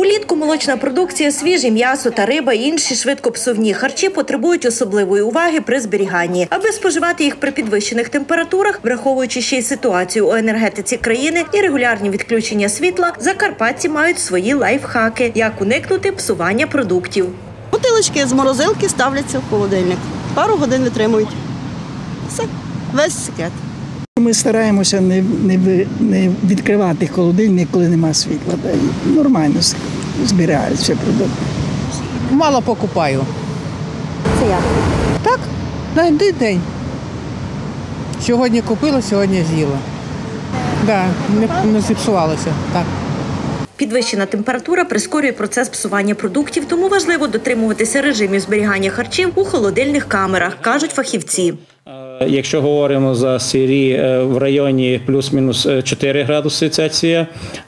Улітку молочна продукція, свіже м'ясо та риба і інші швидкопсувні харчі потребують особливої уваги при зберіганні. Аби споживати їх при підвищених температурах, враховуючи ще й ситуацію у енергетиці країни і регулярні відключення світла, закарпатці мають свої лайфхаки, як уникнути псування продуктів. Бутилочки з морозилки ставляться в холодильник. Пару годин витримують. Все, весь секрет. Ми стараємося не відкривати холодильник, коли немає світла. Нормально зберігаються продукти. Мало покупаю. Це як? Так, на один день. Сьогодні купила, сьогодні з'їла. Так, не зіпсувалося. Так. Підвищена температура прискорює процес псування продуктів, тому важливо дотримуватися режимів зберігання харчів у холодильних камерах, кажуть фахівці. Якщо говоримо за сирі в районі плюс-мінус 4 градуси Цельсія,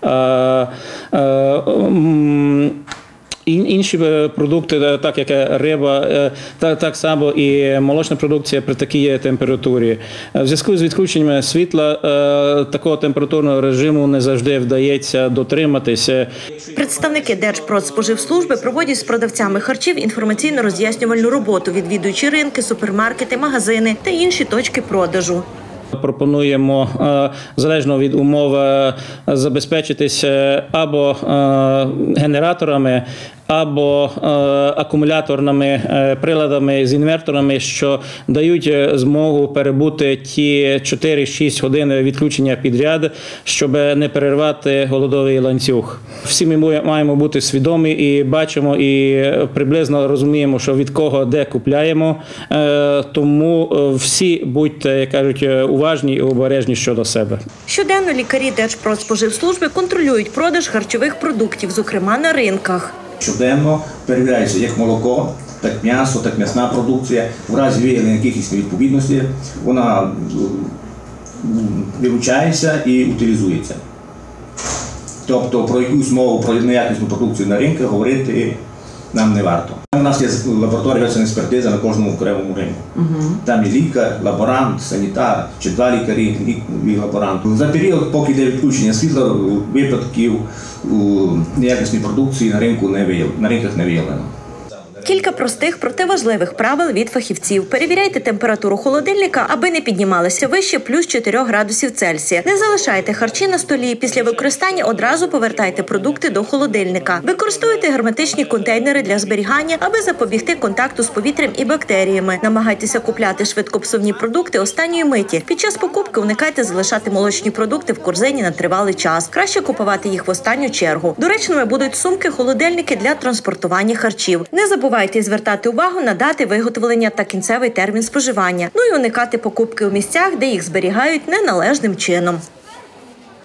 інші продукти, так як риба, так само і молочна продукція при такій температурі. В зв'язку з відключеннями світла такого температурного режиму не завжди вдається дотриматися. Представники Держпродспоживслужби проводять з продавцями харчів інформаційно-роз'яснювальну роботу, відвідуючи ринки, супермаркети, магазини та інші точки продажу. Пропонуємо, залежно від умов, забезпечитися або генераторами, або акумуляторними приладами з інверторами, що дають змогу перебути ті 4-6 годин відключення підряд, щоб не перервати голодовий ланцюг. Всі ми маємо бути свідомі і бачимо, і приблизно розуміємо, що від кого де купляємо. Тому всі будьте, як кажуть, уважні і обережні щодо себе. Щоденно лікарі Держпродспоживслужби контролюють продаж харчових продуктів, зокрема на ринках. Щоденно перевіряється як молоко, так м'ясо, так м'ясна продукція. В разі виявлення якихось невідповідностей вона вилучається і утилізується. Тобто про якусь мову, про неякісну продукцію на ринках говорити нам не варто. У нас є лабораторія експертиза на кожному окремому ринку. Там є лікар, лаборант, санітар, чи 2 лікарі і лаборант. За період, поки йде відключення світла, випадків неякісної продукції на ринках не виявлено. Кілька простих, проте важливих правил від фахівців. Перевіряйте температуру холодильника, аби не піднімалася вище плюс 4 градусів Цельсія. Не залишайте харчі на столі. Після використання одразу повертайте продукти до холодильника. Використовуйте герметичні контейнери для зберігання, аби запобігти контакту з повітрям і бактеріями. Намагайтеся купляти швидкопсувні продукти останньої миті. Під час покупки уникайте залишати молочні продукти в корзині на тривалий час. Краще купувати їх в останню чергу. Доречними будуть сумки-холодильники для транспортування харчів. Не забувайте звертати увагу на дати виготовлення та кінцевий термін споживання. Ну і уникати покупки у місцях, де їх зберігають неналежним чином.